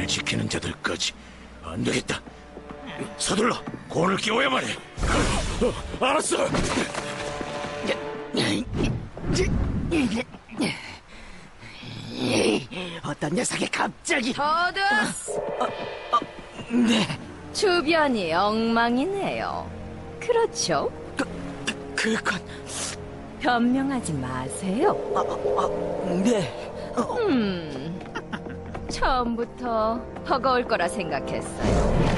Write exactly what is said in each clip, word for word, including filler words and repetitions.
명령을 지키는 자들까지. 안 되겠다. 서둘러 곤을 끼워야만 해. 어, 알았어. 어떤 녀석이 갑자기... 더드스! 어, 어, 네. 주변이 엉망이네요. 그렇죠? 그, 그, 그건... 변명하지 마세요. 어, 어, 네. 어, 음, 처음부터 버거울 거라 생각했어요.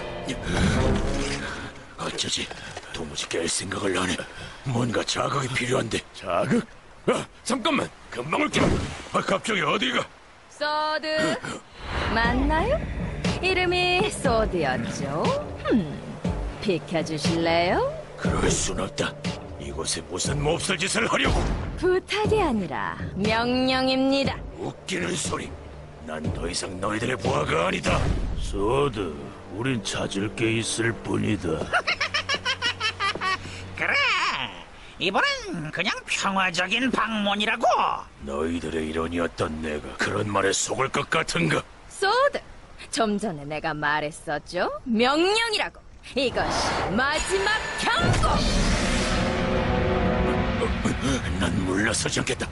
어쩌지? 도무지 깰 생각을 안 해. 뭔가 자극이 필요한데. 자극? 아, 잠깐만. 금방 올게. 아, 갑자기 어디가? 소드 맞나요? 이름이 소드였죠? 음, 비켜주실래요? 그럴 순 없다. 이곳에 무슨 몹쓸 짓을 하려고. 부탁이 아니라 명령입니다. 웃기는 소리. 난 더 이상 너희들의 부하가 아니다. 소드, 우린 찾을 게 있을 뿐이다. 그래, 이번엔 그냥 평화적인 방문이라고. 너희들의 일원이었던 내가 그런 말에 속을 것 같은가? 소드, 좀 전에 내가 말했었죠? 명령이라고. 이것이 마지막 경고. 난 물러서지 않겠다.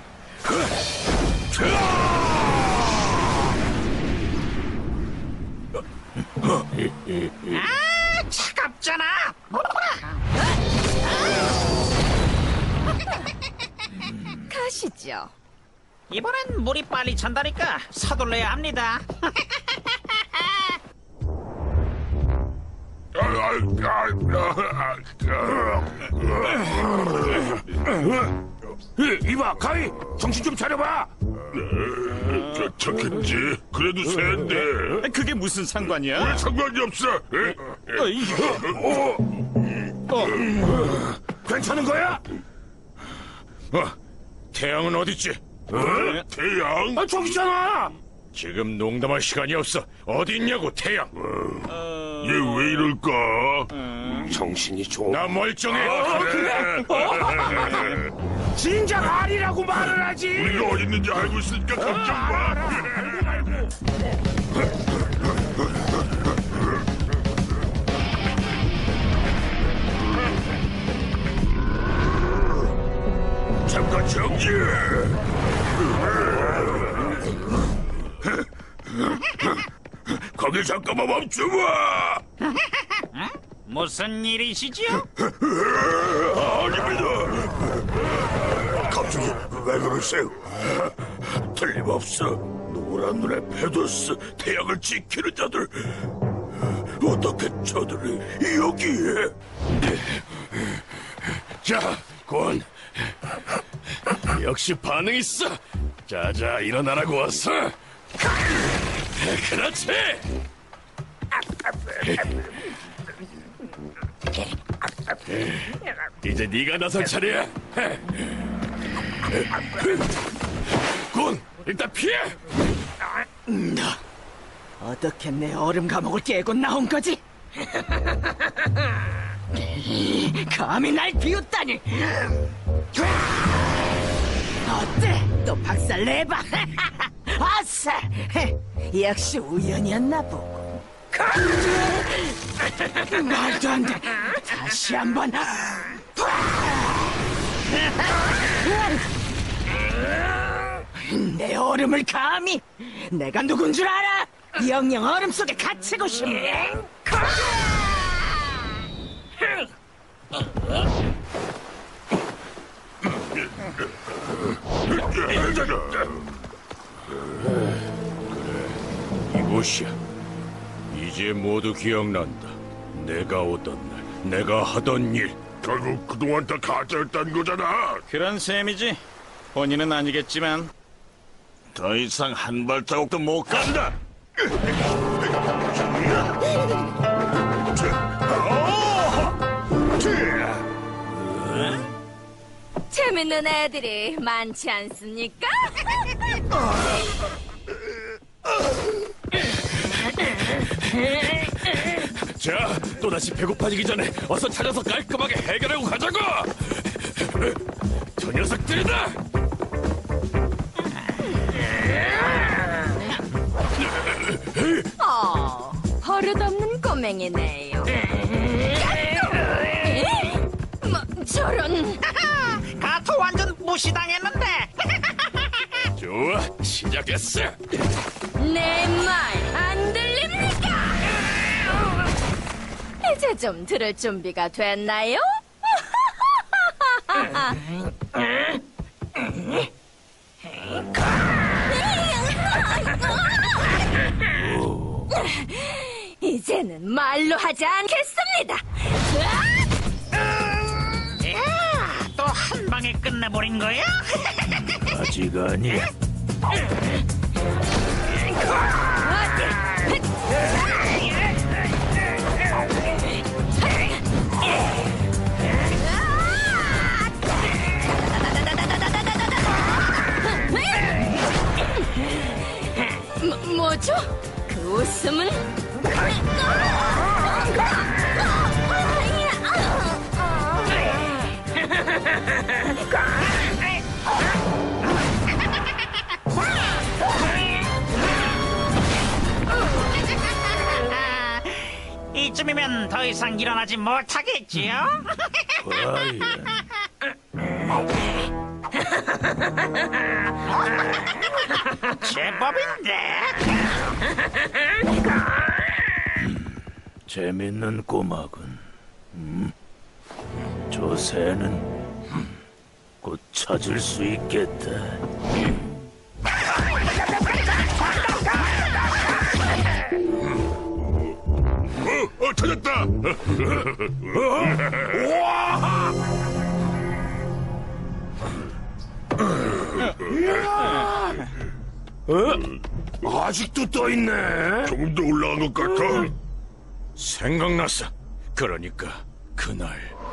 아, 차갑잖아. 가시죠. 이번엔 물이 빨리 찬다니까 서둘러야 합니다. 이봐, 가이! 정신 좀 차려봐! 괜찮겠지? 그래도 새인데. 그게 무슨 상관이야? 왜 상관이 없어? 에? 어, 어, 괜찮은 거야? 어, 태양은 어딨지? 어? 태양? 아, 저기잖아! 지금 농담할 시간이 없어. 어디 있냐고, 태양! 얘 왜 이럴까? 정신이 좀... 나 멀쩡해! 아, 그래? 진작 아니라고 말을 하지! 우리가 어디 있는지 알고 있으니까 걱정 마. 잠깐 정지! 거기 잠깐만 멈춰봐. 무슨 일이시지요? 아닙니다. 갑자기 왜 그러세요? 틀림없어. 노란 눈의 페더스, 태양을 지키는 자들. 어떻게 저들이 여기에? 자, 곤. 역시 반응 있어. 자자, 일어나라고 왔어. 그렇지. 이제 네가 나설 차례야. 곤, 일단 피해. 너 어떻게 내 얼음 감옥을 깨고 나온 거지? 감히 날 비웃다니! 어때? 또 박살 내봐! 아싸! 역시 우연이었나 보고. 말도 안 돼! 다시 한 번! 내 얼음을 감히! 내가 누군 줄 알아? 영영 얼음 속에 갇히고 싶네! 이곳이야. 이제 모두 기억난다. 내가 오던 날, 내가 하던 일. 결국 그동안 다 가짜였단 거잖아. 그런 셈이지. 본인은 아니겠지만. 더 이상 한 발자국도 못 간다. 재밌는 애들이 많지 않습니까? 자, 또다시 배고파지기 전에 어서 찾아서 깔끔하게 해결하고 가자고! 저 녀석들이다! 꼬맹이네요. 뭐 저런. 가토 완전 무시당했는데. 좋아, 시작했어. 내 말 안 들립니까? 이제 좀 들을 준비가 됐나요? 이제는 말로 하지 않겠습니다. 또 한 방에 끝내버린 거야? 아직 아니야. 뭐, 뭐죠? 그 웃음은? 이쯤이면 더 이상 일어나지 못하겠지요? 과연 제법인데. 재밌는 꼬마군. 음? 저 새는 음, 곧 찾을 수 있겠다. 어, 어, 찾았다. 어? 아직도 떠 있네. 조금 더 올라간 것 같아. 생각났어. 그러니까 그날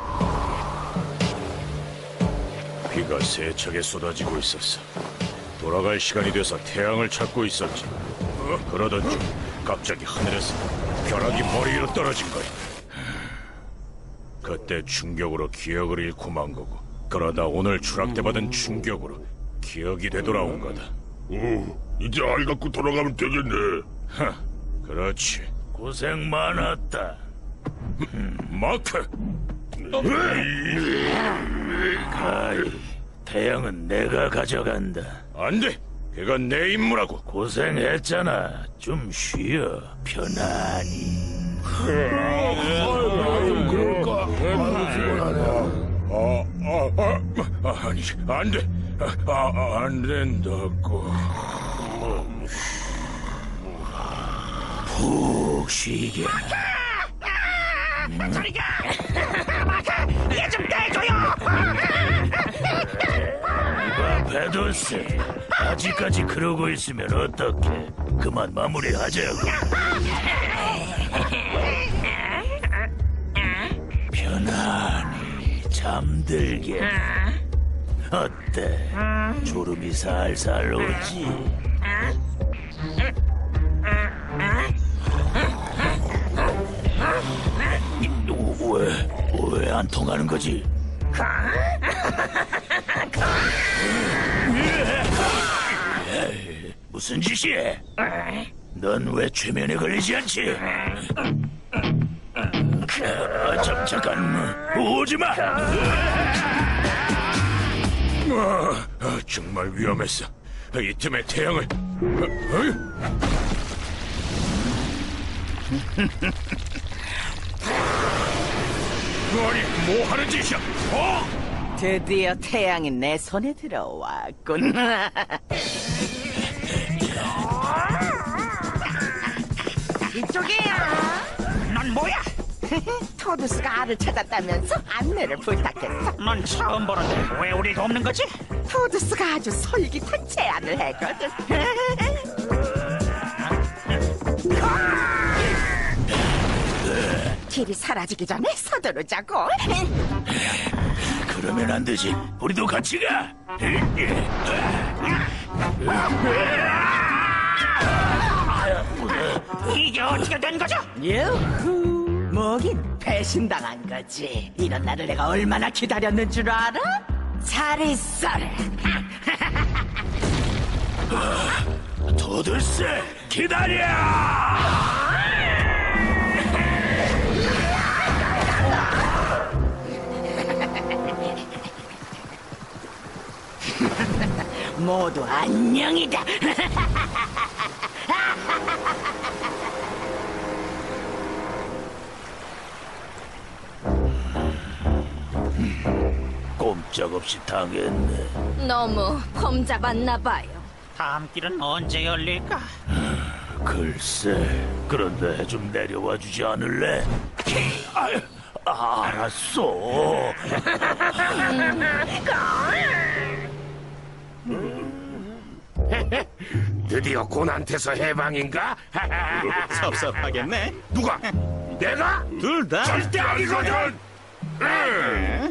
비가 세차게 쏟아지고 있었어. 돌아갈 시간이 돼서 태양을 찾고 있었지. 어? 그러던 중 갑자기 하늘에서 벼락이 머리 위로 떨어진 거야. 그때 충격으로 기억을 잃고 만 거고, 그러다 오늘 추락때 받은 충격으로 기억이 되돌아온 거다. 오, 이제 알 갖고 돌아가면 되겠네. 하, 그렇지. 고생 많았다. 마크! 가이, 태양은 내가 가져간다. 안 돼! 그건 내 임무라고. 고생했잖아. 좀 쉬어. 편안히. 그럴까? 아, 아, 아, 아, 아니, 안 돼. 아, 아, 안 된다고. 푹 쉬게. 저리가! 마카! 얘 좀 떼줘요! 이봐, 베도스. 아직까지 그러고 있으면 어떡해. 그만 마무리하자고. 편안히 잠들게. 어때? 졸음이 살살 오지? 왜, 왜 안 통하는 거지? 에이, 무슨 짓이야? 넌 왜 최면에 걸리지 않지? 아, 잠, 잠깐, 오지 마! 아, 아, 정말 위험했어. 이 틈에 태양을... 어, 어? 아니, 뭐 하는 짓이야? 어? 드디어 태양이 내 손에 들어왔군. 이쪽이야. 넌 뭐야? 토두스가 알을 찾았다면서 안내를 부탁했어. 넌 처음 보는데 왜 우리 돕는 거지? 토두스가 아주 솔깃한 제안을 했거든. 길이 사라지기 전에 서두르자고. 그러면 안 되지. 우리도 같이 가. 이게 어떻게 된 거죠? 유후, 뭐긴 배신당한 거지. 이런 날을 내가 얼마나 기다렸는 줄 알아? 잘 있어라. 도들스 기다려. 모두 안녕이다. 꼼짝없이 당했네. 너무 폼 잡았나 봐요. 다음 길은 언제 열릴까? 글쎄, 그런데 좀 내려와 주지 않을래? 아, 아, 알았어. 드디어 곤한테서 해방인가? 섭섭하겠네. 누가? 내가? 둘 다. 절대 아니거든!